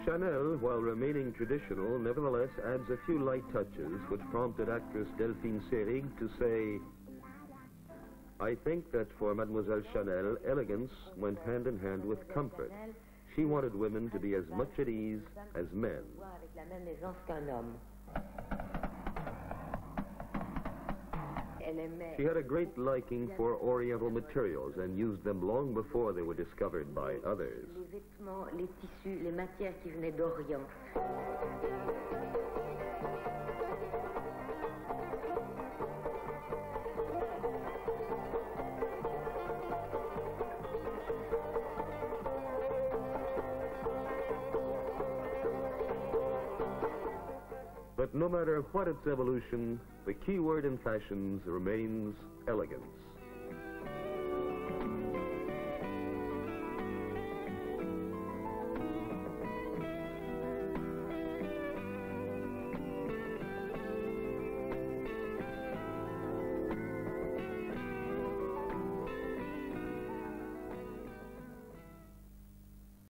Chanel, while remaining traditional, nevertheless adds a few light touches, which prompted actress Delphine Seyrig to say, "I think that for Mademoiselle Chanel, elegance went hand in hand with comfort. She wanted women to be as much at ease as men." She had a great liking for Oriental materials and used them long before they were discovered by others. Les vêtements, les tissus, les matières qui venaient d'Orient. But no matter what its evolution, the key word in fashions remains elegance.